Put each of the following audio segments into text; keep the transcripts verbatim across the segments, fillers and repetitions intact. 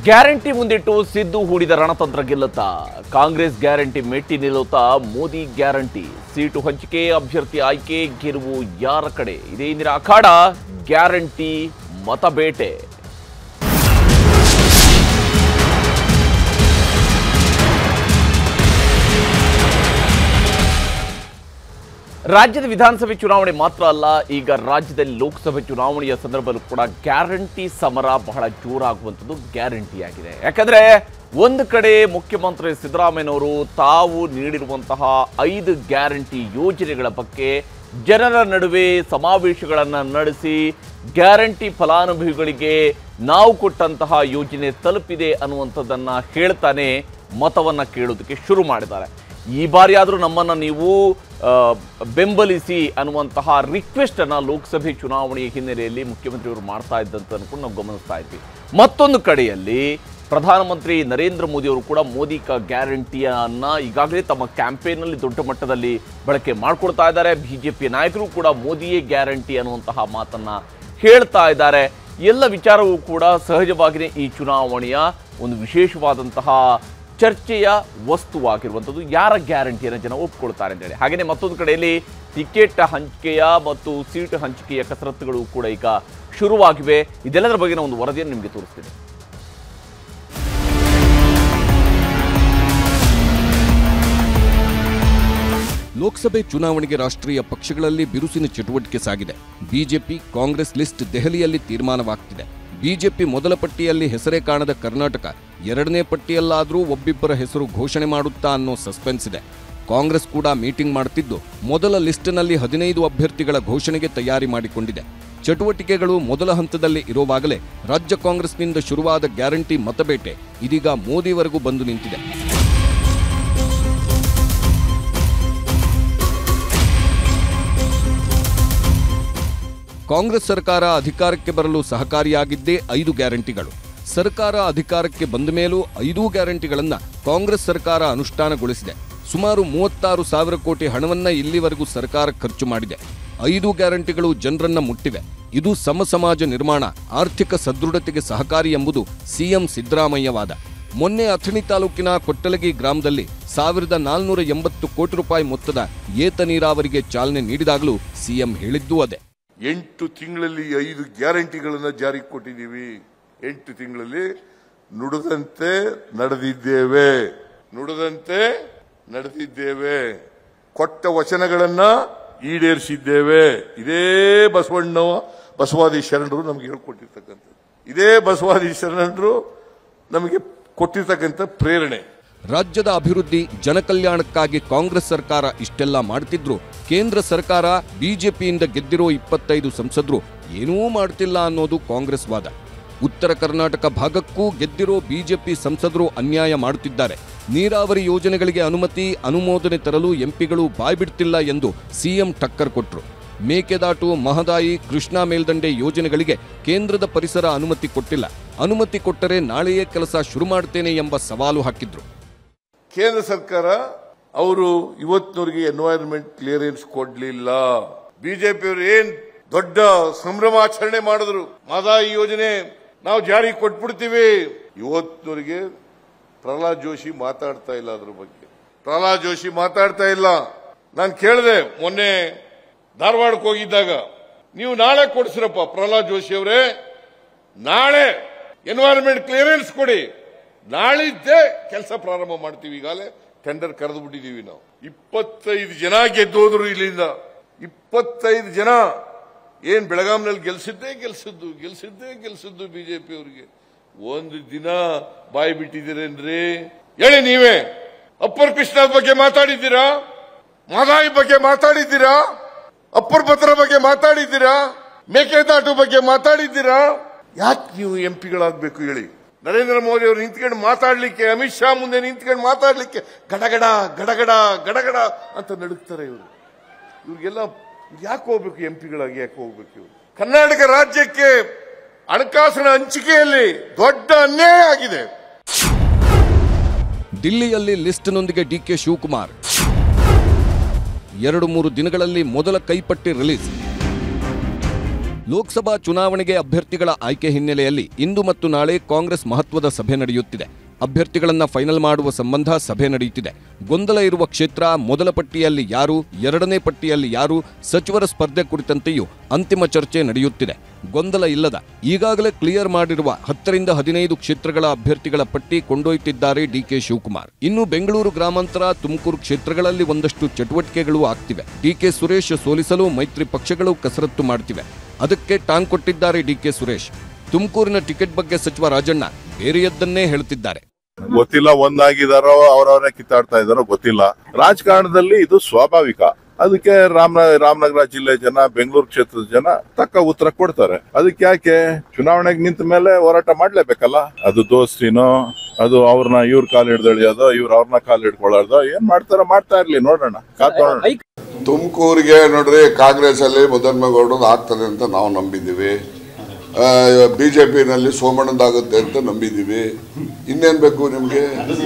Guarantee ಮುಂದಿಟ್ಟು ಸಿದ್ದು ಹೂಡಿದ ರಣತಂತ್ರ ಗೆಲ್ಲುತ್ತಾ ಕಾಂಗ್ರೆಸ್ ಗ್ಯಾರಂಟಿ ಮೆಟ್ಟಿ ನಿಲ್ಲುತ್ತಾ ಮೋದಿ ಗ್ಯಾರಂಟಿ ಸೀಟು ಹಂಚಿಕೆ ಅಭ್ಯರ್ಥಿ ಆಯ್ಕೆ ಗೆಲುವು ಯಾರ ಕಡೆ ಇದೇ ಇಂದಿನ ಅಖಾಡ ಗ್ಯಾರಂಟಿ ಮತಬೇಟೆ. ರಾಜ್ಯದ ವಿಧಾನಸಭೆ ಚುನಾವಣೆ ಮಾತ್ರ ಅಲ್ಲ, ಈಗ ರಾಜ್ಯದಲ್ಲಿ ಲೋಕಸಭೆ ಚುನಾವಣೆಯ ಸಂದರ್ಭದಲ್ಲೂ ಕೂಡ ಗ್ಯಾರಂಟಿ ಸಮರ ಬಹಳ ಜೋರಾಗುವಂಥದ್ದು ಗ್ಯಾರಂಟಿ ಆಗಿದೆ. ಯಾಕಂದ್ರೆ ಒಂದು ಕಡೆ ಮುಖ್ಯಮಂತ್ರಿ ಸಿದ್ದರಾಮಯ್ಯನವರು ತಾವು ನೀಡಿರುವಂತಹ ಐದು ಗ್ಯಾರಂಟಿ ಯೋಜನೆಗಳ ಬಗ್ಗೆ ಜನರ ನಡುವೆ ಸಮಾವೇಶಗಳನ್ನು ನಡೆಸಿ ಗ್ಯಾರಂಟಿ ಫಲಾನುಭವಿಗಳಿಗೆ ನಾವು ಕೊಟ್ಟಂತಹ ಯೋಜನೆ ತಲುಪಿದೆ ಅನ್ನುವಂಥದ್ದನ್ನು ಹೇಳ್ತಾನೆ ಮತವನ್ನು ಕೇಳೋದಕ್ಕೆ ಶುರು ಮಾಡಿದ್ದಾರೆ. ಈ ಬಾರಿ ಆದರೂ ನಮ್ಮನ್ನು ನೀವು ಬೆಂಬಲಿಸಿ ಅನ್ನುವಂತಹ ರಿಕ್ವೆಸ್ಟ್ ಅನ್ನ ಲೋಕಸಭೆ ಚುನಾವಣೆಯ ಹಿನ್ನೆಲೆಯಲ್ಲಿ ಮುಖ್ಯಮಂತ್ರಿಯವರು ಮಾಡ್ತಾ ಇದ್ದಂತ ಅನ್ಕೊಂಡು ನಾವು ಗಮನಿಸ್ತಾ ಇದ್ವಿ. ಮತ್ತೊಂದು ಕಡೆಯಲ್ಲಿ ಪ್ರಧಾನಮಂತ್ರಿ ನರೇಂದ್ರ ಮೋದಿ ಅವರು ಕೂಡ ಮೋದಿ ಕಾ ಗ್ಯಾರಂಟಿಯನ್ನ ಈಗಾಗಲೇ ತಮ್ಮ ಕ್ಯಾಂಪೇನ್ನಲ್ಲಿ ದೊಡ್ಡ ಮಟ್ಟದಲ್ಲಿ ಬಳಕೆ ಮಾಡ್ಕೊಳ್ತಾ ಇದ್ದಾರೆ. ಬಿಜೆಪಿ ನಾಯಕರು ಕೂಡ ಮೋದಿಯೇ ಗ್ಯಾರಂಟಿ ಅನ್ನುವಂತಹ ಮಾತನ್ನ ಹೇಳ್ತಾ ಇದ್ದಾರೆ. ಎಲ್ಲ ವಿಚಾರವೂ ಕೂಡ ಸಹಜವಾಗಿಯೇ ಈ ಚುನಾವಣೆಯ ಒಂದು ವಿಶೇಷವಾದಂತಹ ಚರ್ಚೆಯ ವಸ್ತುವಾಗಿರುವಂಥದ್ದು ಯಾರ ಗ್ಯಾರಂಟಿಯನ್ನು ಜನ ಒಪ್ಕೊಳ್ತಾರೆ ಅಂತೇಳಿ. ಹಾಗೆಯೇ ಮತ್ತೊಂದು ಕಡೆಯಲ್ಲಿ ಟಿಕೆಟ್ ಹಂಚಿಕೆಯ ಮತ್ತು ಸೀಟ್ ಹಂಚಿಕೆಯ ಕಸರತ್ತುಗಳು ಕೂಡ ಈಗ ಶುರುವಾಗಿವೆ. ಇದೆಲ್ಲದರ ಬಗ್ಗೆ ಒಂದು ವರದಿಯನ್ನು ನಿಮಗೆ ತೋರಿಸ್ತೀನಿ. ಲೋಕಸಭೆ ಚುನಾವಣೆಗೆ ರಾಷ್ಟ್ರೀಯ ಪಕ್ಷಗಳಲ್ಲಿ ಬಿರುಸಿನ ಚಟುವಟಿಕೆ ಸಾಗಿದೆ. ಬಿಜೆಪಿ ಕಾಂಗ್ರೆಸ್ ಲಿಸ್ಟ್ ದೆಹಲಿಯಲ್ಲಿ ತೀರ್ಮಾನವಾಗ್ತಿದೆ. ಬಿಜೆಪಿ ಮೊದಲ ಪಟ್ಟಿಯಲ್ಲಿ ಹೆಸರೇ ಕಾಣದ ಕರ್ನಾಟಕ ಎರಡನೇ ಪಟ್ಟಿಯಲ್ಲಾದರೂ ಒಬ್ಬಿಬ್ಬರ ಹೆಸರು ಘೋಷಣೆ ಮಾಡುತ್ತಾ ಅನ್ನೋ ಸಸ್ಪೆನ್ಸ್ ಇದೆ. ಕಾಂಗ್ರೆಸ್ ಕೂಡ ಮೀಟಿಂಗ್ ಮಾಡುತ್ತಿದ್ದು ಮೊದಲ ಲಿಸ್ಟ್ನಲ್ಲಿ ಹದಿನೈದು ಅಭ್ಯರ್ಥಿಗಳ ಘೋಷಣೆಗೆ ತಯಾರಿ ಮಾಡಿಕೊಂಡಿದೆ. ಚಟುವಟಿಕೆಗಳು ಮೊದಲ ಹಂತದಲ್ಲಿ ಇರುವಾಗಲೇ ರಾಜ್ಯ ಕಾಂಗ್ರೆಸ್ನಿಂದ ಶುರುವಾದ ಗ್ಯಾರಂಟಿ ಮತಬೇಟೆ ಇದೀಗ ಮೋದಿವರೆಗೂ ಬಂದು ನಿಂತಿದೆ. ಕಾಂಗ್ರೆಸ್ ಸರ್ಕಾರ ಅಧಿಕಾರಕ್ಕೆ ಬರಲು ಸಹಕಾರಿಯಾಗಿದ್ದೇ ಐದು ಗ್ಯಾರಂಟಿಗಳು. ಸರ್ಕಾರ ಅಧಿಕಾರಕ್ಕೆ ಬಂದ ಮೇಲೂ ಐದೂ ಗ್ಯಾರಂಟಿಗಳನ್ನು ಕಾಂಗ್ರೆಸ್ ಸರ್ಕಾರ ಅನುಷ್ಠಾನಗೊಳಿಸಿದೆ. ಸುಮಾರು ಮೂವತ್ತಾರು ಸಾವಿರ ಕೋಟಿ ಹಣವನ್ನ ಇಲ್ಲಿವರೆಗೂ ಸರ್ಕಾರ ಖರ್ಚು ಮಾಡಿದೆ. ಐದು ಗ್ಯಾರಂಟಿಗಳು ಜನರನ್ನ ಮುಟ್ಟಿವೆ. ಇದು ಸಮ ಸಮಾಜ ನಿರ್ಮಾಣ, ಆರ್ಥಿಕ ಸದೃಢತೆಗೆ ಸಹಕಾರಿ ಎಂಬುದು ಸಿಎಂ ಸಿದ್ದರಾಮಯ್ಯ ವಾದ. ಮೊನ್ನೆ ಅಥಣಿ ತಾಲೂಕಿನ ಕೊಟ್ಟಲಗಿ ಗ್ರಾಮದಲ್ಲಿ ಸಾವಿರದ ನಾಲ್ನೂರ ಎಂಬತ್ತು ಕೋಟಿ ರೂಪಾಯಿ ಮೊತ್ತದ ಏತ ನೀರಾವರಿಗೆ ಚಾಲನೆ ನೀಡಿದಾಗಲೂ ಸಿಎಂ ಹೇಳಿದ್ದೂ ಅದೇ. ಎಂಟು ತಿಂಗಳಲ್ಲಿ ಐದು ಗ್ಯಾರಂಟಿಗಳನ್ನು ಜಾರಿಗೆ ಕೊಟ್ಟಿದ್ದೀವಿ. ಎಂಟು ತಿಂಗಳಲ್ಲಿ ನುಡಿದಂತೆ ನಡೆದಿದ್ದೇವೆ ನುಡಿದಂತೆ ನಡೆದಿದ್ದೇವೆ ಕೊಟ್ಟ ವಚನಗಳನ್ನ ಈಡೇರಿಸಿದ್ದೇವೆ. ಇದೇ ಬಸವಣ್ಣ ಬಸವಾದಿ ಶರಣರು ನಮಗೆ ಹೇಳ್ಕೊಟ್ಟಿರ್ತಕ್ಕಂಥದ್ದು. ಇದೇ ಬಸವಾದಿ ಶರಣರು ನಮಗೆ ಕೊಟ್ಟಿರ್ತಕ್ಕಂಥ ಪ್ರೇರಣೆ. ರಾಜ್ಯದ ಅಭಿವೃದ್ಧಿ ಜನಕಲ್ಯಾಣಕ್ಕಾಗಿ ಕಾಂಗ್ರೆಸ್ ಸರ್ಕಾರ ಇಷ್ಟೆಲ್ಲ ಮಾಡ್ತಿದ್ರು, ಕೇಂದ್ರ ಸರ್ಕಾರ ಬಿಜೆಪಿಯಿಂದ ಗೆದ್ದಿರೋ ಇಪ್ಪತ್ತೈದು ಸಂಸದರು ಏನೂ ಮಾಡ್ತಿಲ್ಲ ಅನ್ನೋದು ಕಾಂಗ್ರೆಸ್ ವಾದ. ಉತ್ತರ ಕರ್ನಾಟಕ ಭಾಗಕ್ಕೂ ಗೆದ್ದಿರೋ ಬಿಜೆಪಿ ಸಂಸದರು ಅನ್ಯಾಯ ಮಾಡುತ್ತಿದ್ದಾರೆ. ನೀರಾವರಿ ಯೋಜನೆಗಳಿಗೆ ಅನುಮತಿ ಅನುಮೋದನೆ ತರಲು ಎಂಪಿಗಳು ಬಾಯ್ಬಿಡ್ತಿಲ್ಲ ಎಂದು ಸಿಎಂ ಟಕ್ಕರ್ ಕೊಟ್ಟರು. ಮೇಕೆದಾಟು, ಮಹದಾಯಿ, ಕೃಷ್ಣಾ ಮೇಲ್ದಂಡೆ ಯೋಜನೆಗಳಿಗೆ ಕೇಂದ್ರದ ಪರಿಸರ ಅನುಮತಿ ಕೊಟ್ಟಿಲ್ಲ. ಅನುಮತಿ ಕೊಟ್ಟರೆ ನಾಳೆಯೇ ಕೆಲಸ ಶುರು ಮಾಡ್ತೇನೆ ಎಂಬ ಸವಾಲು ಹಾಕಿದ್ರು. ಕೇಂದ್ರ ಸರ್ಕಾರ ಅವರು ಇವತ್ತಿನವರೆಗೆ ಎನ್ವೈರನ್ಮೆಂಟ್ ಕ್ಲಿಯರೆನ್ಸ್ ಕೊಡ್ಲಿಲ್ಲ. ಬಿಜೆಪಿಯವರು ಏನ್ ದೊಡ್ಡ ಸಂಭ್ರಮಾಚರಣೆ ಮಾಡಿದ್ರು, ಮಹದಾಯಿ ಯೋಜನೆ ನಾವು ಜಾರಿ ಕೊಟ್ಬಿಡ್ತೀವಿ. ಇವತ್ತಿನವರೆಗೆ ಪ್ರಹ್ಲಾದ್ ಜೋಶಿ ಮಾತಾಡ್ತಾ ಇಲ್ಲ ಅದ್ರ ಬಗ್ಗೆ. ಪ್ರಹ್ಲಾದ್ ಜೋಶಿ ಮಾತಾಡ್ತಾ ಇಲ್ಲ. ನಾನು ಕೇಳಿದೆ ಮೊನ್ನೆ ಧಾರವಾಡಕ್ಕೆ ಹೋಗಿದ್ದಾಗ, ನೀವು ನಾಳೆ ಕೊಡಿಸ್ರಪ್ಪ ಪ್ರಹ್ಲಾದ್ ಜೋಶಿ ಅವರೇ, ನಾಳೆ ಎನ್ವೈರನ್ಮೆಂಟ್ ಕ್ಲಿಯರೆನ್ಸ್ ಕೊಡಿ, ನಾಳಿದ್ದೇ ಕೆಲಸ ಪ್ರಾರಂಭ ಮಾಡ್ತೀವಿ. ಈಗಾಗಲೇ ಟೆಂಡರ್ ಕರೆದು ಬಿಟ್ಟಿದ್ದೀವಿ ನಾವು. ಇಪ್ಪತ್ತೈದು ಜನ ಗೆದ್ದೋದ್ರು ಇಲ್ಲಿಂದ. ಇಪ್ಪತ್ತೈದು ಜನ ಏನ್ ಬೆಳಗಾಂನಲ್ಲಿ ಗೆಲ್ಸಿದ್ದೇ ಗೆಲ್ಸಿದ್ದು ಗೆಲ್ಸಿದ್ದೇ ಗೆಲ್ಸಿದ್ದು ಬಿಜೆಪಿ ಅವರಿಗೆ. ಒಂದು ದಿನ ಬಾಯಿ ಬಿಟ್ಟಿದ್ದೀರೇನ್ರಿ? ಹೇಳಿ ನೀವೇ. ಅಪ್ಪರ್ ಕೃಷ್ಣ ಬಗ್ಗೆ ಮಾತಾಡಿದ್ದೀರಾ? ಮಹದಾಯಿ ಬಗ್ಗೆ ಮಾತಾಡಿದ್ದೀರಾ? ಅಪ್ಪರ್ ಭದ್ರ ಬಗ್ಗೆ ಮಾತಾಡಿದ್ದೀರಾ? ಮೇಕೆದಾಟು ಬಗ್ಗೆ ಮಾತಾಡಿದ್ದೀರಾ? ಯಾಕೆ ನೀವು ಎಂಪಿಗಳಾಗಬೇಕು ಹೇಳಿ? ನರೇಂದ್ರ ಮೋದಿ ಅವರು ನಿಂತ್ಕೊಂಡು ಮಾತಾಡ್ಲಿಕ್ಕೆ, ಅಮಿತ್ ಶಾ ಮುಂದೆ ನಿಂತ್ಕೊಂಡು ಮಾತಾಡ್ಲಿಕ್ಕೆ ಗಡಗಡ ಗಡಗಡ ಗಡಗಡ ಅಂತ ನಡುಕ್ತಾರೆ ಇವರು. ಇವ್ರಿಗೆಲ್ಲ ಯಾಕೆ ಹೋಗ್ಬೇಕು? ಎಂಪಿಗಳಾಗಿ ಯಾಕೆ ಹೋಗ್ಬೇಕು ಇವರು? ಕರ್ನಾಟಕ ರಾಜ್ಯಕ್ಕೆ ಹಣಕಾಸಿನ ಹಂಚಿಕೆಯಲ್ಲಿ ದೊಡ್ಡ ಅನ್ಯಾಯ ಆಗಿದೆ. ದಿಲ್ಲಿಯಲ್ಲಿ ಲಿಸ್ಟ್ನೊಂದಿಗೆ ಡಿಕೆ ಶಿವಕುಮಾರ್ ಎರಡು ಮೂರು ದಿನಗಳಲ್ಲಿ ಮೊದಲ ಕೈಪಟ್ಟಿ ರಿಲೀಸ್. ಲೋಕಸಭಾ ಚುನಾವಣೆಗೆ ಅಭ್ಯರ್ಥಿಗಳ ಆಯ್ಕೆ ಹಿನ್ನೆಲೆಯಲ್ಲಿ ಇಂದು ಮತ್ತು ನಾಳೆ ಕಾಂಗ್ರೆಸ್ ಮಹತ್ವದ ಸಭೆ ನಡೆಯುತ್ತಿದೆ. ಅಭ್ಯರ್ಥಿಗಳನ್ನು ಫೈನಲ್ ಮಾಡುವ ಸಂಬಂಧ ಸಭೆ ನಡೆಯುತ್ತಿದೆ. ಗೊಂದಲ ಇರುವ ಕ್ಷೇತ್ರ, ಮೊದಲ ಪಟ್ಟಿಯಲ್ಲಿ ಯಾರು, ಎರಡನೇ ಪಟ್ಟಿಯಲ್ಲಿ ಯಾರು, ಸಚಿವರ ಸ್ಪರ್ಧೆ ಕುರಿತಂತೆಯೂ ಅಂತಿಮ ಚರ್ಚೆ ನಡೆಯುತ್ತಿದೆ. ಗೊಂದಲ ಇಲ್ಲದ ಈಗಾಗಲೇ ಕ್ಲಿಯರ್ ಮಾಡಿರುವ ಹತ್ತರಿಂದ ಹದಿನೈದು ಕ್ಷೇತ್ರಗಳ ಅಭ್ಯರ್ಥಿಗಳ ಪಟ್ಟಿ ಕೊಂಡೊಯ್ಯುತ್ತಿದ್ದಾರೆ ಡಿಕೆ ಶಿವಕುಮಾರ್. ಇನ್ನು ಬೆಂಗಳೂರು ಗ್ರಾಮಾಂತರ, ತುಮಕೂರು ಕ್ಷೇತ್ರಗಳಲ್ಲಿ ಒಂದಷ್ಟು ಚಟುವಟಿಕೆಗಳು ಆಗ್ತಿವೆ. ಡಿಕೆ ಸುರೇಶ್ ಸೋಲಿಸಲು ಮೈತ್ರಿ ಪಕ್ಷಗಳು ಕಸರತ್ತು ಮಾಡ್ತಿವೆ. ಅದಕ್ಕೆ ಟಾಂಗ್ ಕೊಟ್ಟಿದ್ದಾರೆ ಡಿಕೆ ಸುರೇಶ್. ತುಮಕೂರಿನ ಟಿಕೆಟ್ ಬಗ್ಗೆ ಸಚಿವ ರಾಜಣ್ಣ ಬೇರೆಯದ್ದನ್ನೇ ಹೇಳುತ್ತಿದ್ದಾರೆ. ಗೊತ್ತಿಲ್ಲ, ಒಂದಾಗಿದಾರೋ ಅವರವರೇ ಕಿತ್ತಾಡ್ತಾ ಇದಾರೋ ಗೊತ್ತಿಲ್ಲ. ರಾಜಕಾರಣದಲ್ಲಿ ಇದು ಸ್ವಾಭಾವಿಕ. ಅದಕ್ಕೆ ರಾಮ ರಾಮನಗರ ಜಿಲ್ಲೆ ಜನ, ಬೆಂಗಳೂರು ಕ್ಷೇತ್ರದ ಜನ ತಕ್ಕ ಉತ್ತರ ಕೊಡ್ತಾರೆ. ಅದಕ್ಕೆ ಯಾಕೆ ಚುನಾವಣೆಗೆ ನಿಂತ ಮೇಲೆ ಹೋರಾಟ ಮಾಡ್ಲೇಬೇಕಲ್ಲ. ಅದು ದೋಸ್ತಿನೋ, ಅದು ಅವ್ರನ್ನ ಇವ್ರ ಕಾಲು ಹಿಡ್ದಳಿಯೋದೋ, ಇವ್ರ ಅವ್ರನ್ನ ಕಾಲು ಹಿಡ್ಕೊಳ್ಳೋದೋ, ಏನ್ ಮಾಡ್ತಾರೋ ಮಾಡ್ತಾ ಇರ್ಲಿ, ನೋಡೋಣ, ಕಾತೋಣ. ತುಮಕೂರಿಗೆ ನೋಡ್ರಿ, ಕಾಂಗ್ರೆಸ್ ಅಲ್ಲಿ ಮುದ್ದನ್ಮೇಗೌಡರದ್ದು ಆಗ್ತದೆ ಅಂತ ನಾವು ನಂಬಿದ್ದೀವಿ. ಬಿಜೆಪಿನಲ್ಲಿ ಸೋಮಣ್ಣದಾಗುತ್ತೆ ಅಂತ ನಂಬಿದ್ದೀವಿ. ಇನ್ನೇನ್ ಬೇಕು ನಿಮ್ಗೆ?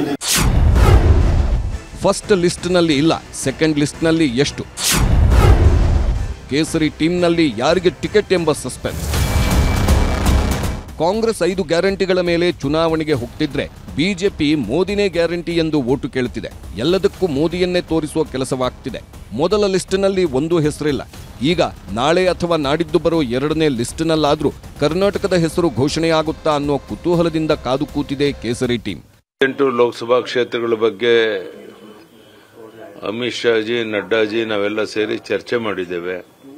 ಫಸ್ಟ್ ಲಿಸ್ಟ್ನಲ್ಲಿ ಇಲ್ಲ, ಸೆಕೆಂಡ್ ಲಿಸ್ಟ್ನಲ್ಲಿ ಎಷ್ಟು? ಕೇಸರಿ ಟೀಮ್ನಲ್ಲಿ ಯಾರಿಗೆ ಟಿಕೆಟ್ ಎಂಬ ಸಸ್ಪೆನ್ಸ್. ಕಾಂಗ್ರೆಸ್ ಐದು ಗ್ಯಾರಂಟಿಗಳ ಮೇಲೆ ಚುನಾವಣೆಗೆ ಹೋಗ್ತಿದ್ರೆ ಬಿಜೆಪಿ ಮೋದಿನೇ ಗ್ಯಾರಂಟಿ ಎಂದು ಓಟು ಕೇಳುತ್ತಿದೆ. ಎಲ್ಲದಕ್ಕೂ ಮೋದಿಯನ್ನೇ ತೋರಿಸುವ ಕೆಲಸವಾಗ್ತಿದೆ. ಮೊದಲ ಲಿಸ್ಟ್ನಲ್ಲಿ ಒಂದೂ ಹೆಸರಿಲ್ಲ. ಈಗ ನಾಳೆ ಅಥವಾ ನಾಡಿದ್ದು ಬರೋ ಎರಡನೇ ಲಿಸ್ಟ್ನಲ್ಲಾದ್ರೂ ಕರ್ನಾಟಕದ ಹೆಸರು ಘೋಷಣೆಯಾಗುತ್ತಾ ಅನ್ನೋ ಕುತೂಹಲದಿಂದ ಕಾದು ಕೂತಿದೆ ಕೇಸರಿ ಟೀಮ್. ಎಂಟು ಲೋಕಸಭಾ ಕ್ಷೇತ್ರಗಳ ಬಗ್ಗೆ ಅಮಿತ್ ಶಾಜಿ, ನಡ್ಡಾಜಿ ನಾವೆಲ್ಲ ಸೇರಿ ಚರ್ಚೆ ಮಾಡಿದ್ದೇವೆ.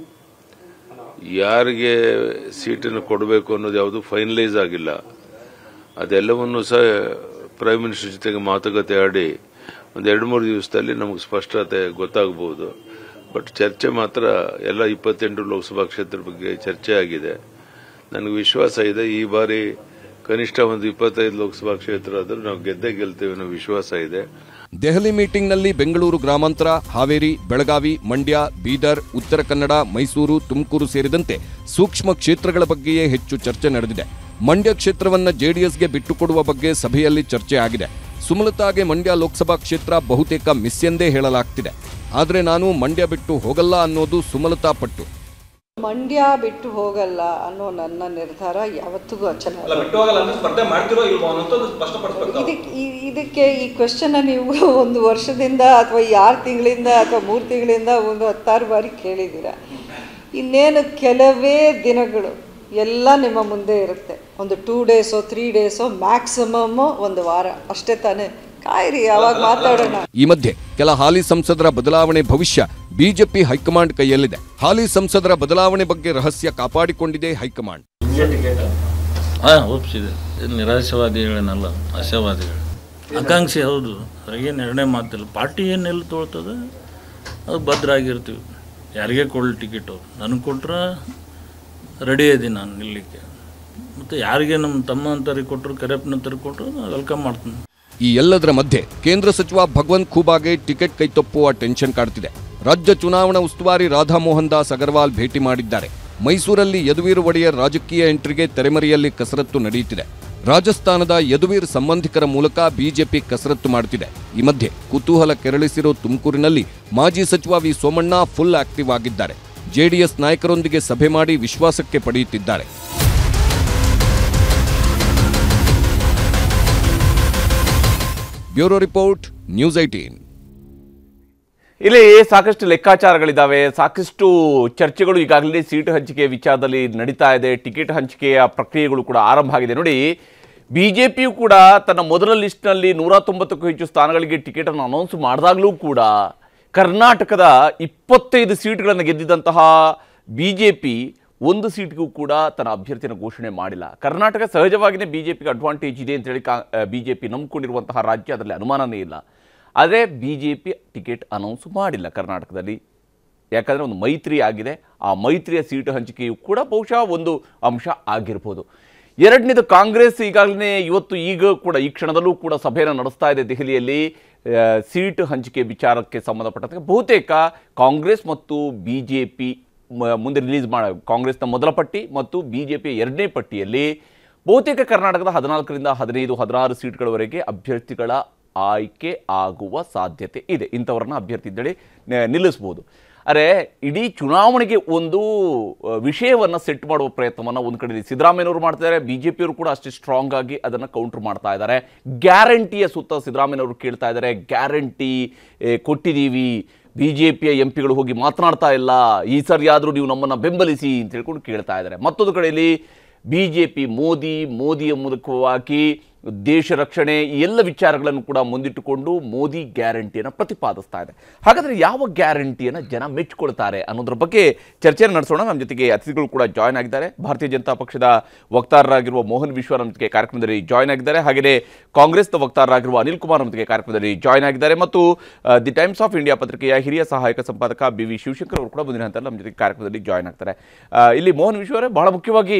ಯಾರಿಗೆ ಸೀಟನ್ನು ಕೊಡಬೇಕು ಅನ್ನೋದು ಯಾವುದು ಫೈನಲೈಸ್ ಆಗಿಲ್ಲ. ಅದೆಲ್ಲವನ್ನು ಸಹ ಪ್ರೈಮ್ ಮಿನಿಸ್ಟರ್ ಜೊತೆಗೆ ಮಾತುಕತೆ ಆಡಿ ಒಂದು ಎರಡು ಮೂರು ದಿವಸದಲ್ಲಿ ನಮಗೆ ಸ್ಪಷ್ಟತೆ ಗೊತ್ತಾಗಬಹುದು. ಬಟ್ ಚರ್ಚೆ ಮಾತ್ರ ಎಲ್ಲ ಇಪ್ಪತ್ತೆಂಟು ಲೋಕಸಭಾ ಕ್ಷೇತ್ರ ಬಗ್ಗೆ ಚರ್ಚೆ ಆಗಿದೆ. ನನಗೆ ವಿಶ್ವಾಸ ಇದೆ, ಈ ಬಾರಿ ಕನಿಷ್ಠ ಒಂದು ಇಪ್ಪತ್ತೈದು ಲೋಕಸಭಾ ಕ್ಷೇತ್ರ ಆದರೂ ನಾವು ಗೆದ್ದೇ ಗೆಲ್ತೇವೆ ಅನ್ನೋ ವಿಶ್ವಾಸ ಇದೆ. ದೆಹಲಿ ಮೀಟಿಂಗ್ನಲ್ಲಿ ಬೆಂಗಳೂರು ಗ್ರಾಮಾಂತರ, ಹಾವೇರಿ, ಬೆಳಗಾವಿ, ಮಂಡ್ಯ, ಬೀದರ್, ಉತ್ತರ ಕನ್ನಡ, ಮೈಸೂರು, ತುಮಕೂರು ಸೇರಿದಂತೆ ಸೂಕ್ಷ್ಮ ಕ್ಷೇತ್ರಗಳ ಬಗ್ಗೆಯೇ ಹೆಚ್ಚು ಚರ್ಚೆ ನಡೆದಿದೆ. ಮಂಡ್ಯ ಕ್ಷೇತ್ರವನ್ನ ಜೆಡಿಎಸ್ಗೆ ಬಿಟ್ಟುಕೊಡುವ ಬಗ್ಗೆ ಸಭೆಯಲ್ಲಿ ಚರ್ಚೆ ಆಗಿದೆ. ಸುಮಲತಾಗೆ ಮಂಡ್ಯ ಲೋಕಸಭಾ ಕ್ಷೇತ್ರ ಬಹುತೇಕ ಮಿಸ್ ಎಂದೇ ಹೇಳಲಾಗ್ತಿದೆ. ಆದರೆ ನಾನು ಮಂಡ್ಯ ಬಿಟ್ಟು ಹೋಗಲ್ಲ ಅನ್ನೋದು ಸುಮಲತಾ ಪಟ್ಟು. ಮಂಡ್ಯ ಬಿಟ್ಟು ಹೋಗಲ್ಲ ಅನ್ನೋ ನನ್ನ ನಿರ್ಧಾರ ಯಾವತ್ತಿಗೂ ಅಚಲ. ಇದಕ್ಕೆ ಇದಕ್ಕೆ ಈ ಕ್ವೆಶ್ಚನ್ ನೀವು ಒಂದು ವರ್ಷದಿಂದ ಅಥವಾ ಆರು ತಿಂಗಳಿಂದ ಅಥವಾ ಮೂರು ತಿಂಗಳಿಂದ ಒಂದು ಹತ್ತಾರು ಬಾರಿ ಕೇಳಿದ್ದೀರ. ಇನ್ನೇನು ಕೆಲವೇ ದಿನಗಳು ಎಲ್ಲ ನಿಮ್ಮ ಮುಂದೆ ಇರುತ್ತೆ. ಒಂದು ಟೂ ಡೇಸೋ ತ್ರೀ ಡೇಸೋ ಮ್ಯಾಕ್ಸಿಮಮ್ ಒಂದು ವಾರ ಅಷ್ಟೇ ತಾನೇ. ಕಾಯಿರಿ, ಯಾವಾಗ ಮಾತಾಡೋಣ. ಈ ಮಧ್ಯೆ ಕೆಲ ಹಾಲಿ ಸಂಸದರ ಬದಲಾವಣೆ ಭವಿಷ್ಯ ಬಿಜೆಪಿ ಹೈಕಮಾಂಡ್ ಕೈಯಲ್ಲಿದೆ. ಹಾಲಿ ಸಂಸದರ ಬದಲಾವಣೆ ಬಗ್ಗೆ ರಹಸ್ಯ ಕಾಪಾಡಿಕೊಂಡಿದೆ ಹೈಕಮಾಂಡ್. ಒಪ್ಪಿಸಿದೆ. ನಿರಾಶವಾದಿಗಳೇನಲ್ಲ, ಆಶಾವಾದಿಗಳು, ಆಕಾಂಕ್ಷಿ. ಹೌದು, ಹೊರಗೇನು ಎರಡನೇ ಮಾತಿಲ್ಲ. ಪಾರ್ಟಿ ಏನೆಲ್ಲ ತೊಳ್ತದೆ ಅದು ಭದ್ರಾಗಿರ್ತೀವಿ. ಯಾರಿಗೆ ಕೊಡಲಿ ಟಿಕೆಟು, ನನಗೆ ಕೊಟ್ರೆ ರೆಡಿ ಇದ್ದೀನಿ ನಾನು ನಿಲ್ಲಕ್ಕೆ. ಮತ್ತು ಯಾರಿಗೆ ನಮ್ಮ ತಮ್ಮ ಅಂತರಿಗೆ ಕೊಟ್ಟರು, ಕರೆಪ್ನಂತರಿಗೆ ಕೊಟ್ಟರು ನಾನು ವೆಲ್ಕಮ್ ಮಾಡ್ತೀನಿ. ಈ ಎಲ್ಲದರ ಮಧ್ಯೆ ಕೇಂದ್ರ ಸಚಿವ ಭಗವಂತ್ ಖೂಬಾಗೆ ಟಿಕೆಟ್ ಕೈತಪ್ಪುವ ಟೆನ್ಷನ್ ಕಾಡ್ತಿದೆ. ರಾಜ್ಯ ಚುನಾವಣಾ ಉಸ್ತುವಾರಿ ರಾಧಾ ಮೋಹನ್ ದಾಸ್ ಅಗರ್ವಾಲ್ ಭೇಟಿ ಮಾಡಿದ್ದಾರೆ. ಮೈಸೂರಲ್ಲಿ ಯದುವೀರ್ ಒಡೆಯರ್ ರಾಜಕೀಯ ಎಂಟ್ರಿಗೆ ತೆರೆಮರೆಯಲ್ಲಿ ಕಸರತ್ತು ನಡೆಯುತ್ತಿದೆ. ರಾಜಸ್ಥಾನದ ಯದುವೀರ್ ಸಂಬಂಧಿಕರ ಮೂಲಕ ಬಿಜೆಪಿ ಕಸರತ್ತು ಮಾಡುತ್ತಿದೆ. ಈ ಮಧ್ಯೆ ಕುತೂಹಲ ಕೆರಳಿಸಿರೋ ತುಮಕೂರಿನಲ್ಲಿ ಮಾಜಿ ಸಚಿವ ವಿ ಸೋಮಣ್ಣ ಫುಲ್ ಆಕ್ಟಿವ್ ಆಗಿದ್ದಾರೆ. ಜೆಡಿಎಸ್ ನಾಯಕರೊಂದಿಗೆ ಸಭೆ ಮಾಡಿ ವಿಶ್ವಾಸಕ್ಕೆ ಪಡೆಯುತ್ತಿದ್ದಾರೆ. Bureau report, news eighteen. ಇಲ್ಲಿ ಸಾಕಷ್ಟು ಲೆಕ್ಕಾಚಾರಗಳಿದ್ದಾವೆ, ಸಾಕಷ್ಟು ಚರ್ಚೆಗಳು ಈಗಾಗಲೇ ಸೀಟು ಹಂಚಿಕೆ ವಿಚಾರದಲ್ಲಿ ನಡೀತಾ ಇದೆ. ಟಿಕೆಟ್ ಹಂಚಿಕೆಯ ಪ್ರಕ್ರಿಯೆಗಳು ಕೂಡ ಆರಂಭ ಆಗಿದೆ. ನೋಡಿ, ಬಿಜೆಪಿಯು ಕೂಡ ತನ್ನ ಮೊದಲ ಲಿಸ್ಟ್ನಲ್ಲಿ ನೂರ ತೊಂಬತ್ತಕ್ಕೂ ಹೆಚ್ಚು ಸ್ಥಾನಗಳಿಗೆ ಟಿಕೆಟ್ ಅನ್ನು ಅನೌನ್ಸ್ ಮಾಡಿದಾಗಲೂ ಕೂಡ ಕರ್ನಾಟಕದ ಇಪ್ಪತ್ತೈದು ಸೀಟ್ಗಳನ್ನು ಗೆದ್ದಿದ್ದಂತಹ ಬಿಜೆಪಿ ಒಂದು ಸೀಟ್ಗೂ ಕೂಡ ತನ್ನ ಅಭ್ಯರ್ಥಿಯನ್ನು ಘೋಷಣೆ ಮಾಡಿಲ್ಲ. ಕರ್ನಾಟಕ ಸಹಜವಾಗಿಯೇ ಬಿಜೆಪಿಗೆ ಅಡ್ವಾಂಟೇಜ್ ಇದೆ ಅಂತೇಳಿ ಕಾ ಬಿಜೆಪಿ ನಂಬಿಕೊಂಡಿರುವಂತಹ ರಾಜ್ಯ, ಅದರಲ್ಲಿ ಅನುಮಾನನೇ ಇಲ್ಲ. ಆದರೆ ಬಿಜೆಪಿ ಟಿಕೆಟ್ ಅನೌನ್ಸ್ ಮಾಡಿಲ್ಲ ಕರ್ನಾಟಕದಲ್ಲಿ. ಯಾಕಂದರೆ ಒಂದು ಮೈತ್ರಿ ಆಗಿದೆ. ಆ ಮೈತ್ರಿಯ ಸೀಟು ಹಂಚಿಕೆಯು ಕೂಡ ಬಹುಶಃ ಒಂದು ಅಂಶ ಆಗಿರ್ಬೋದು. ಎರಡನೇದು, ಕಾಂಗ್ರೆಸ್ ಈಗಾಗಲೇ ಇವತ್ತು ಈಗ ಕೂಡ ಈ ಕ್ಷಣದಲ್ಲೂ ಕೂಡ ಸಭೆಯನ್ನು ನಡೆಸ್ತಾ ಇದೆ ದೆಹಲಿಯಲ್ಲಿ. ಸೀಟು ಹಂಚಿಕೆ ವಿಚಾರಕ್ಕೆ ಸಂಬಂಧಪಟ್ಟಂತೆ ಬಹುತೇಕ ಕಾಂಗ್ರೆಸ್ ಮತ್ತು ಬಿ ಜೆ ಪಿ ಮುಂದೆ ರಿಲೀಸ್ ಮಾಡ ಕಾಂಗ್ರೆಸ್ನ ಮೊದಲ ಪಟ್ಟಿ ಮತ್ತು ಬಿ ಜೆ ಪಿಯ ಎರಡನೇ ಪಟ್ಟಿಯಲ್ಲಿ ಬಹುತೇಕ ಕರ್ನಾಟಕದ ಹದಿನಾಲ್ಕರಿಂದ ಹದಿನೈದು ಹದಿನಾರು ಸೀಟ್ಗಳವರೆಗೆ ಅಭ್ಯರ್ಥಿಗಳ ಆಯ್ಕೆ ಆಗುವ ಸಾಧ್ಯತೆ ಇದೆ. ಇಂಥವ್ರನ್ನ ಅಭ್ಯರ್ಥಿ ಇದ್ದಳಿ ನಿಲ್ಲಿಸ್ಬೋದು. ಅರೆ ಇಡೀ ಚುನಾವಣೆಗೆ ಒಂದು ವಿಷಯವನ್ನು ಸೆಟ್ ಮಾಡುವ ಪ್ರಯತ್ನವನ್ನು ಒಂದು ಕಡೆ ಸಿದ್ದರಾಮಯ್ಯನವರು ಮಾಡ್ತಿದ್ದಾರೆ, ಬಿ ಜೆ ಪಿಯವರು ಕೂಡ ಅಷ್ಟೇ ಸ್ಟ್ರಾಂಗ್ ಆಗಿ ಅದನ್ನು ಕೌಂಟರ್ ಮಾಡ್ತಾ ಇದ್ದಾರೆ. ಗ್ಯಾರಂಟಿಯ ಸುತ್ತ ಸಿದ್ದರಾಮಯ್ಯನವರು ಕೇಳ್ತಾ ಇದ್ದಾರೆ, ಗ್ಯಾರಂಟಿ ಕೊಟ್ಟಿದ್ದೀವಿ, ಬಿ ಜೆ ಪಿಯ ಎಂ ಪಿಗಳು ಹೋಗಿ ಮಾತನಾಡ್ತಾ ಇಲ್ಲ, ಈ ಸರಿಯಾದರೂ ನೀವು ನಮ್ಮನ್ನು ಬೆಂಬಲಿಸಿ ಅಂತ ಹೇಳ್ಕೊಂಡು ಕೇಳ್ತಾ ಇದ್ದಾರೆ. ಮತ್ತೊಂದು ಕಡೆಯಲ್ಲಿ ಬಿ ಜೆ ಪಿ ಮೋದಿ ಮೋದಿಯ ಮೂಲಕವಾಗಿ ದೇಶ ರಕ್ಷಣೆ ಈ ಎಲ್ಲ ವಿಚಾರಗಳನ್ನು ಕೂಡ ಮುಂದಿಟ್ಟುಕೊಂಡು ಮೋದಿ ಗ್ಯಾರಂಟಿಯನ್ನು ಪ್ರತಿಪಾದಿಸ್ತಾ ಇದೆ. ಹಾಗಾದರೆ ಯಾವ ಗ್ಯಾರಂಟಿಯನ್ನು ಜನ ಮೆಚ್ಚಿಕೊಳ್ತಾರೆ ಅನ್ನೋದ್ರ ಬಗ್ಗೆ ಚರ್ಚೆಯನ್ನು ನಡೆಸೋಣ. ನಮ್ಮ ಜೊತೆಗೆ ಅತಿಥಿಗಳು ಕೂಡ ಜಾಯ್ನ್ ಆಗಿದ್ದಾರೆ. ಭಾರತೀಯ ಜನತಾ ಪಕ್ಷದ ವಕ್ತಾರರಾಗಿರುವ ಮೋಹನ್ ವಿಶ್ವ ನಮ್ಮ ಜೊತೆಗೆ ಕಾರ್ಯಕ್ರಮದಲ್ಲಿ ಜಾಯ್ನ್ ಆಗಿದ್ದಾರೆ. ಹಾಗೆಯೇ ಕಾಂಗ್ರೆಸ್ನ ವಕ್ತಾರರಾಗಿರುವ ಅನಿಲ್ ಕುಮಾರ್ ನಮ್ಮ ಜೊತೆಗೆ ಕಾರ್ಯಕ್ರಮದಲ್ಲಿ ಜಾಯ್ನ್ ಆಗಿದ್ದಾರೆ. ಮತ್ತು ದಿ ಟೈಮ್ಸ್ ಆಫ್ ಇಂಡಿಯಾ ಪತ್ರಿಕೆಯ ಹಿರಿಯ ಸಹಾಯಕ ಸಂಪಾದಕ ಬಿ ವಿ ಶಿವಶಂಕರ್ ಅವರು ಕೂಡ ಮುಂದಿನ ಹಂತದಲ್ಲಿ ನಮ್ಮ ಜೊತೆಗೆ ಕಾರ್ಯಕ್ರಮದಲ್ಲಿ ಜಾಯ್ನ್ ಆಗ್ತಾರೆ. ಇಲ್ಲಿ ಮೋಹನ್ ವಿಶ್ವ ಅವರೇ, ಬಹಳ ಮುಖ್ಯವಾಗಿ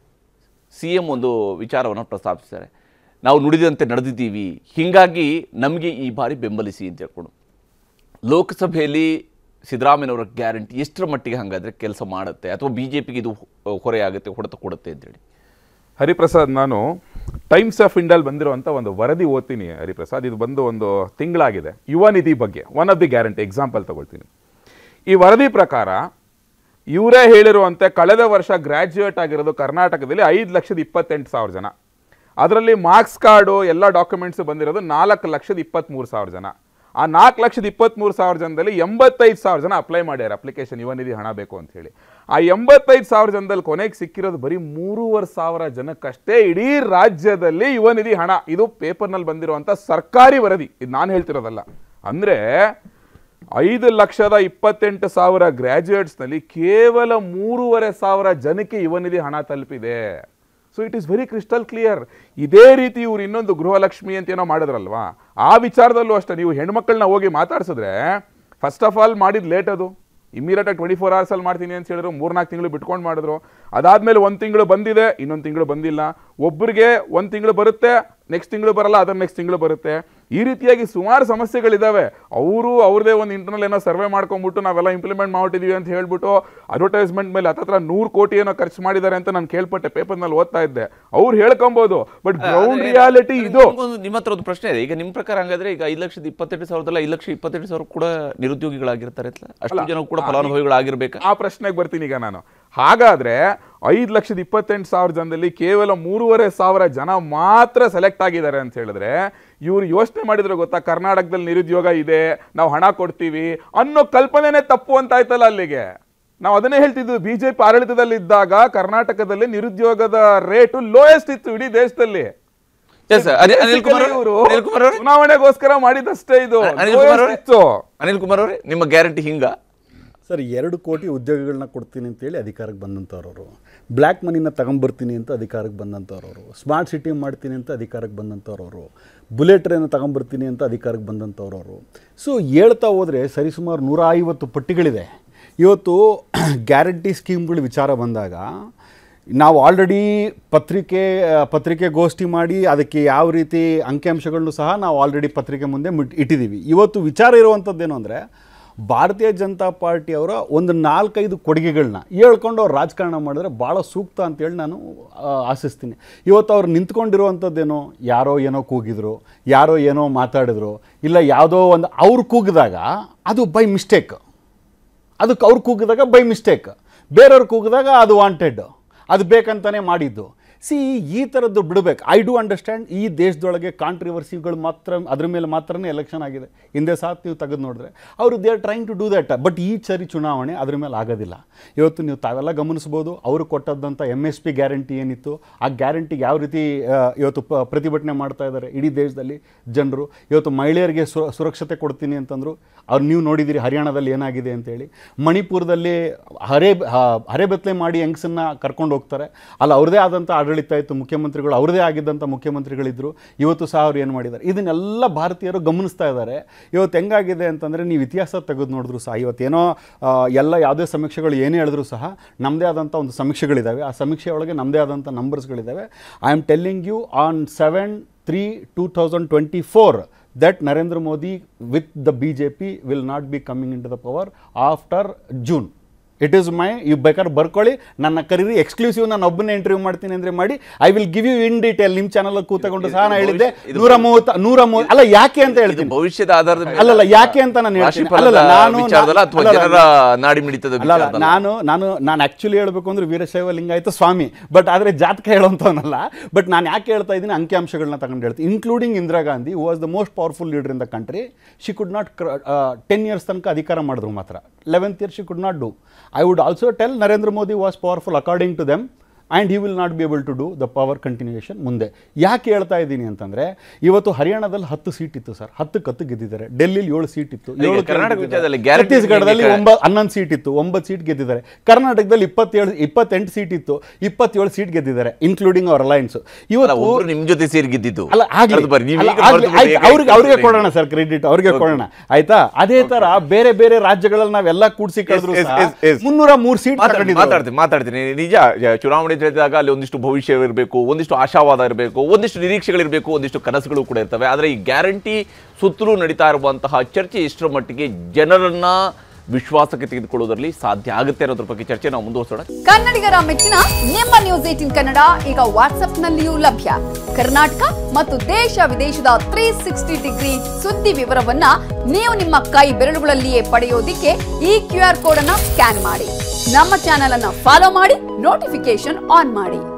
ಸಿ ಎಂ ಒಂದು ವಿಚಾರವನ್ನು ಪ್ರಸ್ತಾಪಿಸಿದ್ದಾರೆ, ನಾವು ನುಡಿದಂತೆ ನಡೆದಿದ್ದೀವಿ, ಹೀಗಾಗಿ ನಮಗೆ ಈ ಬಾರಿ ಬೆಂಬಲಿಸಿ ಅಂತ ಹೇಳ್ಕೊಂಡು. ಲೋಕಸಭೆಯಲ್ಲಿ ಸಿದ್ದರಾಮಯ್ಯನವರ ಗ್ಯಾರಂಟಿ ಎಷ್ಟರ ಮಟ್ಟಿಗೆ ಹಾಗಾದರೆ ಕೆಲಸ ಮಾಡುತ್ತೆ ಅಥವಾ ಬಿ ಜೆ ಪಿಗೆ ಇದು ಹೊರೆಯಾಗುತ್ತೆ, ಹೊಡೆತ ಕೊಡುತ್ತೆ ಅಂತೇಳಿ? ಹರಿಪ್ರಸಾದ್, ನಾನು ಟೈಮ್ಸ್ ಆಫ್ ಇಂಡಿಯಾಲ್ ಬಂದಿರುವಂಥ ಒಂದು ವರದಿ ಓದ್ತೀನಿ ಹರಿಪ್ರಸಾದ್. ಇದು ಬಂದು ಒಂದು ತಿಂಗಳಾಗಿದೆ. ಯುವ ನಿಧಿ ಬಗ್ಗೆ one of the guarantee example ತಗೊಳ್ತೀನಿ. ಈ ವರದಿ ಪ್ರಕಾರ ಇವರೇ ಹೇಳಿರುವಂತೆ ಕಳೆದ ವರ್ಷ ಗ್ರ್ಯಾಜುಯೇಟ್ ಆಗಿರೋದು ಕರ್ನಾಟಕದಲ್ಲಿ ಐದು ಲಕ್ಷದ ಇಪ್ಪತ್ತೆಂಟು ಸಾವಿರ ಜನ. ಅದರಲ್ಲಿ ಮಾರ್ಕ್ಸ್ ಕಾರ್ಡು ಎಲ್ಲ ಡಾಕ್ಯುಮೆಂಟ್ಸ್ ಬಂದಿರೋದು ನಾಲ್ಕು ಲಕ್ಷದ ಇಪ್ಪತ್ತ್ಮೂರು ಸಾವಿರ ಜನ. ಆ ನಾಲ್ಕು ಲಕ್ಷದ ಇಪ್ಪತ್ತ್ಮೂರು ಸಾವಿರ ಜನದಲ್ಲಿ ಎಂಬತ್ತೈದು ಸಾವಿರ ಜನ ಅಪ್ಲೈ ಮಾಡ್ಯಾರ ಅಪ್ಲಿಕೇಶನ್ ಯುವ ನಿಧಿ ಹಣ ಬೇಕು ಅಂತ ಹೇಳಿ. ಆ ಎಂಬತ್ತೈದು ಸಾವಿರ ಜನದಲ್ಲಿ ಕೊನೆಗೆ ಸಿಕ್ಕಿರೋದು ಬರೀ ಮೂರುವರೆ ಸಾವಿರ ಜನಕ್ಕಷ್ಟೇ ಇಡೀ ರಾಜ್ಯದಲ್ಲಿ ಯುವ ನಿಧಿ ಹಣ. ಇದು ಪೇಪರ್ನಲ್ಲಿ ಬಂದಿರುವಂಥ ಸರ್ಕಾರಿ ವರದಿ, ಇದು ನಾನು ಹೇಳ್ತಿರೋದಲ್ಲ. ಅಂದರೆ ಐದು ಲಕ್ಷದ ಇಪ್ಪತ್ತೆಂಟು ಸಾವಿರ ಗ್ರ್ಯಾಜುಯೇಟ್ಸ್ನಲ್ಲಿ ಕೇವಲ ಮೂರುವರೆ ಸಾವಿರ ಜನಕ್ಕೆ ಯುವ ನಿಧಿ ಹಣ ತಲುಪಿದೆ. So it is very crystal clear. ಇದೇ ರೀತಿ ಇವ್ರು ಇನ್ನೊಂದು ಗೃಹಲಕ್ಷ್ಮಿ ಅಂತ ಏನೋ ಮಾಡಿದ್ರಲ್ವಾ, ಆ ವಿಚಾರದಲ್ಲೂ ಅಷ್ಟೇ ನೀವು ಹೆಣ್ಮಕ್ಳನ್ನ ಹೋಗಿ ಮಾತಾಡ್ಸಿದ್ರೆ ಫಸ್ಟ್ ಆಫ್ ಆಲ್ ಮಾಡಿದ್ ಲೇಟ್. ಅದು ಇಮಿಡಿಯೇಟಾಗಿ ಟ್ವೆಂಟಿ ಫೋರ್ ಅವರ್ಸಲ್ಲಿ ಮಾಡ್ತೀನಿ ಅಂತ ಹೇಳಿದ್ರು, ಮೂರ್ನಾಲ್ಕು ತಿಂಗಳು ಬಿಟ್ಕೊಂಡು ಮಾಡಿದ್ರು. ಅದಾದಮೇಲೆ ಒಂದು ತಿಂಗಳು ಬಂದಿದೆ, ಇನ್ನೊಂದು ತಿಂಗಳು ಬಂದಿಲ್ಲ. ಒಬ್ಬರಿಗೆ ಒಂದು ತಿಂಗಳು ಬರುತ್ತೆ, ನೆಕ್ಸ್ಟ್ ತಿಂಗಳು ಬರಲ್ಲ, ಅದರ ನೆಕ್ಸ್ಟ್ ತಿಂಗಳು ಬರುತ್ತೆ. ಈ ರೀತಿಯಾಗಿ ಸುಮಾರು ಸಮಸ್ಯೆಗಳಿದ್ದಾವೆ. ಅವರು ಅವ್ರದೇ ಒಂದು ಇಂಟರ್ನಲ್ ಏನೋ ಸರ್ವೆ ಮಾಡ್ಕೊಂಡ್ಬಿಟ್ಟು ನಾವೆಲ್ಲ ಇಂಪ್ಲಿಮೆಂಟ್ ಮಾಡ್ತಿದ್ದೀವಿ ಅಂತ ಹೇಳ್ಬಿಟ್ಟು ಅಡ್ವರ್ಟೈಸ್ಮೆಂಟ್ ಮೇಲೆ ಹತ್ತತ್ರ ನೂರು ಕೋಟಿ ಏನೋ ಖರ್ಚು ಮಾಡಿದ್ದಾರೆ ಅಂತ ನಾನು ಕೇಳ್ಪಟ್ಟೆ, ಪೇಪರ್ನಲ್ಲಿ ಓದ್ತಾ ಇದ್ದೆ. ಅವ್ರು ಹೇಳ್ಕೊಬೋದು, ಬಟ್ ಗ್ರೌಂಡ್ ರಿಯಾಲಿಟಿ ಇದು. ನಿಮ್ಮ ಹತ್ರ ಒಂದು ಪ್ರಶ್ನೆ ಇದೆ. ಈಗ ನಿಮ್ಮ ಪ್ರಕಾರ ಹಂಗಾದ್ರೆ ಈಗ ಐದು ಲಕ್ಷದ ಇಪ್ಪತ್ತೆಂಟು ಸಾವಿರದಲ್ಲ ಐದು ಲಕ್ಷ ಇಪ್ಪತ್ತೆಂಟು ಸಾವಿರ ಕೂಡ ನಿರುದ್ಯೋಗಿಗಳಾಗಿರ್ತಾರೆ, ಅಷ್ಟು ಜನ ಕೂಡ ಫಲಾನುಭವಿಗಳಾಗಿರ್ಬೇಕು. ಆ ಪ್ರಶ್ನೆಗೆ ಬರ್ತೀನಿ ಈಗ ನಾನು. ಹಾಗಾದ್ರೆ ಐದು ಲಕ್ಷದ ಇಪ್ಪತ್ತೆಂಟು ಸಾವಿರ ಜನದಲ್ಲಿ ಕೇವಲ ಮೂರುವರೆ ಸಾವಿರ ಜನ ಮಾತ್ರ ಸೆಲೆಕ್ಟ್ ಆಗಿದ್ದಾರೆ ಅಂತ ಹೇಳಿದ್ರೆ ಇವ್ರು ಯೋಚನೆ ಮಾಡಿದ್ರೆ ಗೊತ್ತಾ, ಕರ್ನಾಟಕದಲ್ಲಿ ನಿರುದ್ಯೋಗ ಇದೆ, ನಾವು ಹಣ ಕೊಡ್ತೀವಿ ಅನ್ನೋ ಕಲ್ಪನೆನೇ ತಪ್ಪು ಅಂತ ಆಯ್ತಲ್ಲ. ಅಲ್ಲಿಗೆ ನಾವು ಅದನ್ನೇ ಹೇಳ್ತಿದ್ವಿ, ಬಿಜೆಪಿ ಆಡಳಿತದಲ್ಲಿ ಇದ್ದಾಗ ಕರ್ನಾಟಕದಲ್ಲಿ ನಿರುದ್ಯೋಗದ ರೇಟು ಲೋಯೆಸ್ಟ್ ಇತ್ತು ಇಡೀ ದೇಶದಲ್ಲಿ. ಚುನಾವಣೆಗೋಸ್ಕರ ಮಾಡಿದಷ್ಟೇ ಇದು. ಅನಿಲ್ ಕುಮಾರ್ ಅವರೇ, ನಿಮ್ಮ ಗ್ಯಾರಂಟಿ ಹಿಂಗ ಸರ್, ಎರಡು ಕೋಟಿ ಉದ್ಯೋಗಗಳನ್ನ ಕೊಡ್ತೀನಿ ಅಂತೇಳಿ ಅಧಿಕಾರಕ್ಕೆ ಬಂದಂಥವ್ರವರು, ಬ್ಲ್ಯಾಕ್ ಮನಿನ ತಗೊಂಬರ್ತೀನಿ ಅಂತ ಅಧಿಕಾರಕ್ಕೆ ಬಂದಂಥವ್ರವರು, ಸ್ಮಾರ್ಟ್ ಸಿಟಿ ಮಾಡ್ತೀನಿ ಅಂತ ಅಧಿಕಾರಕ್ಕೆ ಬಂದಂಥವ್ರವರು, ಬುಲೆಟ್ ಟ್ರೈನ್ ತಗೊಂಬರ್ತೀನಿ ಅಂತ ಅಧಿಕಾರಕ್ಕೆ ಬಂದಂಥವ್ರವರು. ಸೊ ಹೇಳ್ತಾ ಹೋದರೆ ಸರಿಸುಮಾರು ನೂರ ಐವತ್ತು ಪಟ್ಟಿಗಳಿದೆ. ಇವತ್ತು ಗ್ಯಾರಂಟಿ ಸ್ಕೀಮ್ಗಳ ವಿಚಾರ ಬಂದಾಗ ನಾವು ಆಲ್ರೆಡಿ ಪತ್ರಿಕೆ ಪತ್ರಿಕೆಗೋಷ್ಠಿ ಮಾಡಿ ಅದಕ್ಕೆ ಯಾವ ರೀತಿ ಅಂಕಿಅಂಶಗಳನ್ನು ಸಹ ನಾವು ಆಲ್ರೆಡಿ ಪತ್ರಿಕೆ ಮುಂದೆ ಇಟ್ಟಿದ್ದೀವಿ. ಇವತ್ತು ವಿಚಾರ ಇರುವಂಥದ್ದೇನು ಅಂದರೆ, ಭಾರತೀಯ ಜನತಾ ಪಾರ್ಟಿಯವರ ಒಂದು ನಾಲ್ಕೈದು ಕೊಡುಗೆಗಳನ್ನ ಹೇಳ್ಕೊಂಡು ಅವ್ರು ರಾಜಕಾರಣ ಮಾಡಿದ್ರೆ ಭಾಳ ಸೂಕ್ತ ಅಂತೇಳಿ ನಾನು ಆಶಿಸ್ತೀನಿ. ಇವತ್ತು ಅವ್ರು ನಿಂತ್ಕೊಂಡಿರುವಂಥದ್ದೇನೋ, ಯಾರೋ ಏನೋ ಕೂಗಿದ್ರು, ಯಾರೋ ಏನೋ ಮಾತಾಡಿದ್ರು, ಇಲ್ಲ ಯಾವುದೋ ಒಂದು ಅವ್ರು ಕೂಗಿದಾಗ ಅದು ಬೈ ಮಿಸ್ಟೇಕ್, ಅದಕ್ಕೆ ಅವ್ರು ಕೂಗಿದಾಗ ಬೈ ಮಿಸ್ಟೇಕ್, ಬೇರೆಯವ್ರು ಕೂಗಿದಾಗ ಅದು ವಾಂಟೆಡ್, ಅದು ಬೇಕಂತಾನೆ ಮಾಡಿದ್ದು. ಸಿ ಈ ಥರದ್ದು ಬಿಡಬೇಕು. ಐ ಡು ಅಂಡರ್ಸ್ಟ್ಯಾಂಡ್, ಈ ದೇಶದೊಳಗೆ ಕಾಂಟ್ರಿವರ್ಸಿಗಳು ಮಾತ್ರ ಅದ್ರ ಮೇಲೆ ಮಾತ್ರನೇ ಎಲೆಕ್ಷನ್ ಆಗಿದೆ. ಹಿಂದೆ ಸಾತ್ ನೀವು ತೆಗೆದು ನೋಡಿದ್ರೆ ಅವರು they are trying to do that. But ಈ ಸರಿ ಚುನಾವಣೆ ಅದ್ರ ಮೇಲೆ ಆಗೋದಿಲ್ಲ. ಇವತ್ತು ನೀವು ತಾವೆಲ್ಲ ಗಮನಿಸ್ಬೋದು, ಅವರು ಕೊಟ್ಟದ್ದಂಥ ಎಮ್ ಎಸ್ ಪಿ ಗ್ಯಾರಂಟಿ ಏನಿತ್ತು, ಆ ಗ್ಯಾರಂಟಿಗೆ ಯಾವ ರೀತಿ ಇವತ್ತು ಪ ಪ್ರತಿಭಟನೆ ಮಾಡ್ತಾ ಇದ್ದಾರೆ ಇಡೀ ದೇಶದಲ್ಲಿ ಜನರು. ಇವತ್ತು ಮಹಿಳೆಯರಿಗೆ ಸು ಸುರಕ್ಷತೆ ಕೊಡ್ತೀನಿ ಅಂತಂದರು. ಅವ್ರು ನೀವು ನೋಡಿದ್ದೀರಿ ಹರಿಯಾಣದಲ್ಲಿ ಏನಾಗಿದೆ ಅಂತೇಳಿ. ಮಣಿಪುರದಲ್ಲಿ ಹರೆ ಹರೆಬೆತ್ತಲೆ ಮಾಡಿ ಹೆಂಗಸನ್ನ ಕರ್ಕೊಂಡು ಹೋಗ್ತಾರೆ. ಅಲ್ಲ, ಅವ್ರದ್ದೇ ಆದಂಥ ಆಡಳಿತ ಇತ್ತು, ಮುಖ್ಯಮಂತ್ರಿಗಳು ಅವ್ರದ್ದೇ ಆಗಿದ್ದಂಥ ಮುಖ್ಯಮಂತ್ರಿಗಳಿದ್ದರು. ಇವತ್ತು ಸಹ ಅವ್ರು ಏನು ಮಾಡಿದ್ದಾರೆ, ಇದನ್ನೆಲ್ಲ ಭಾರತೀಯರು ಗಮನಿಸ್ತಾ ಇದ್ದಾರೆ. ಇವತ್ತು ಹೆಂಗಾಗಿದೆ ಅಂತಂದರೆ, ನೀವು ಇತಿಹಾಸ ತೆಗೆದು ನೋಡಿದ್ರು ಸಹ ಇವತ್ತೇನೋ ಎಲ್ಲ ಯಾವುದೇ ಸಮೀಕ್ಷೆಗಳು ಏನೇ ಹೇಳಿದ್ರು ಸಹ ನಮ್ಮದೇ ಆದಂಥ ಒಂದು ಸಮೀಕ್ಷೆಗಳಿದ್ದಾವೆ. ಆ ಸಮೀಕ್ಷೆ ಒಳಗೆ ನಮ್ಮದೇ ಆದಂಥ ನಂಬರ್ಸ್ಗಳಿದ್ದಾವೆ. I am telling you on seven three two thousand twenty four that Narendra Modi with the B J P will not be coming into the power after June. It is my view ಬೇಕಾದ್ರೆ ಬರ್ಕೊಳ್ಳಿ, ನನ್ನ ಕರೀರಿ, exclusive ನಾನು ಒಬ್ಬನೇ interview ಮಾಡ್ತೀನಿ ಅಂದರೆ ಮಾಡಿ. I will give you in detail. ನಿಮ್ಮ ಚಾನಲ್ ಕೂತ್ಕೊಂಡು ಸಹ ನಾನು ಹೇಳಿದ್ದೆ ನೂರ ಮೂವತ್ತ ನೂರ ಮೂವತ್ತು ಅಲ್ಲ ಯಾಕೆ ಅಂತ ಹೇಳ್ತೀನಿ, ಭವಿಷ್ಯದ ಆಧಾರದ ಅಲ್ಲಲ್ಲ ಯಾಕೆ ಅಂತ ನಾನು ಹೇಳ್ತೀನಿ. ಅಲ್ಲಲ್ಲ ನಾನು ಅಲ್ಲ ನಾನು ನಾನು ನಾನು ಆ್ಯಕ್ಚುಲಿ ಹೇಳ್ಬೇಕು ಅಂದ್ರೆ ವೀರಶೈವ ಲಿಂಗಾಯತ ಸ್ವಾಮಿ, ಬಟ್ ಆದರೆ ಜಾತಕ ಹೇಳೋಂಥವನಲ್ಲ. ಬಟ್ ನಾನು ಯಾಕೆ ಹೇಳ್ತಾ ಇದ್ದೀನಿ, ಅಂಕಿಅಂಶಗಳನ್ನ ತಗೊಂಡು ಹೇಳ್ತೀನಿ. Including Indira Gandhi was the most powerful leader in the country. She could not ten years ತನಕ ಅಧಿಕಾರ ಮಾಡಿದ್ರು ಮಾತ್ರ. Eleventh year she could not do. I would also tell Narendra Modi was powerful according to them and he will not be able to do the power continuation ಮುಂದೆ. ಯಾಕೆ ಹೇಳ್ತಾ ಇದ್ದೀನಿ ಅಂತಂದರೆ, ಇವತ್ತು ಹರಿಯಾಣದಲ್ಲಿ ಹತ್ತು ಸೀಟ್ ಇತ್ತು ಸರ್, ಹತ್ತು ಕತ್ತು ಗೆದ್ದಿದ್ದಾರೆ. ಡೆಲ್ಲಿಲಿ ಏಳು ಸೀಟ್ ಇತ್ತು, ಏಳು ಛತ್ತೀಸ್ಗಢದಲ್ಲಿ ಒಂಬತ್ತು ಹನ್ನೊಂದು ಸೀಟ್ ಇತ್ತು, ಒಂಬತ್ತು ಸೀಟ್ ಗೆದ್ದಿದ್ದಾರೆ. ಕರ್ನಾಟಕದಲ್ಲಿ ಇಪ್ಪತ್ತೇಳು ಇಪ್ಪತ್ತೆಂಟು ಸೀಟ್ ಇತ್ತು, ಇಪ್ಪತ್ತೇಳು ಸೀಟ್ ಗೆದ್ದಿದ್ದಾರೆ, ಇನ್ಕ್ಲೂಡಿಂಗ್ ಅವರ್ ಅಲಯನ್ಸ್. ಇವತ್ತು ನಿಮ್ಮ ಜೊತೆ ಸೇರಿ ಗೆದ್ದಿದ್ದು ಅಲ್ಲ ಅವ್ರಿಗೆ ಅವ್ರಿಗೆ ಕೊಡೋಣ ಸರ್ ಕ್ರೆಡಿಟ್, ಅವ್ರಿಗೆ ಕೊಡೋಣ ಆಯ್ತಾ. ಅದೇ ತರ ಬೇರೆ ಬೇರೆ ರಾಜ್ಯಗಳಲ್ಲಿ ನಾವೆಲ್ಲ ಕೂಡಿಸಿ ಕಳೆದ್ರು ಮುನ್ನೂರ ಮೂರು ಸೀಟ್ ಮಾತಾಡ್ತೀನಿ ಮಾತಾಡ್ತೀನಿ ನಿಜ. ಚುನಾವಣೆ ಹೇಳಿದಾಗ ಅಲ್ಲಿ ಒಂದಿಷ್ಟು ಭವಿಷ್ಯ ಇರಬೇಕು, ಒಂದಿಷ್ಟು ಆಶಾವಾದ ಇರಬೇಕು, ಒಂದಿಷ್ಟು ನಿರೀಕ್ಷೆಗಳಿರಬೇಕು, ಒಂದಿಷ್ಟು ಕನಸುಗಳು ಕೂಡ ಇರ್ತವೆ. ಆದರೆ ಈ ಗ್ಯಾರಂಟಿ ಸುತ್ತಲೂ ನಡೀತಾ ಇರುವಂತಹ ಚರ್ಚೆ ಎಷ್ಟರ ಮಟ್ಟಿಗೆ ಜನರನ್ನ ವಿಶ್ವಾಸಕ್ಕೆ ತೆಗೆದುಕೊಳ್ಳುವುದರಲ್ಲಿ ಸಾಧ್ಯ ಆಗುತ್ತೆ ಅನ್ನೋದ್ರ ಬಗ್ಗೆ ಚರ್ಚೆ ನಾವು ಮುಂದುವರಿಸೋಣ. ಕನ್ನಡಿಗರ ಮೆಚ್ಚಿನ ನಿಮ್ಮ ನ್ಯೂಸ್ ಏಟೀನ್ ಕನ್ನಡ ಈಗ ವಾಟ್ಸ್ಆಪ್ ನಲ್ಲಿಯೂ ಲಭ್ಯ. ಕರ್ನಾಟಕ ಮತ್ತು ದೇಶ ವಿದೇಶದ ತ್ರೀ ಸಿಕ್ಸ್ಟಿ ಡಿಗ್ರಿ ಸುದ್ದಿ ವಿವರವನ್ನ ನೀವು ನಿಮ್ಮ ಕೈ ಬೆರಳುಗಳಲ್ಲಿಯೇ ಪಡೆಯೋದಿಕ್ಕೆ ಈ ಕ್ಯೂ ಆರ್ ಕೋಡ್ ಅನ್ನ ಸ್ಕ್ಯಾನ್ ಮಾಡಿ. ನಮ್ಮ ಚಾನೆಲ್ ಅನ್ನ ಫಾಲೋ ಮಾಡಿ, ನೋಟಿಫಿಕೇಶನ್ ಆನ್ ಮಾಡಿ.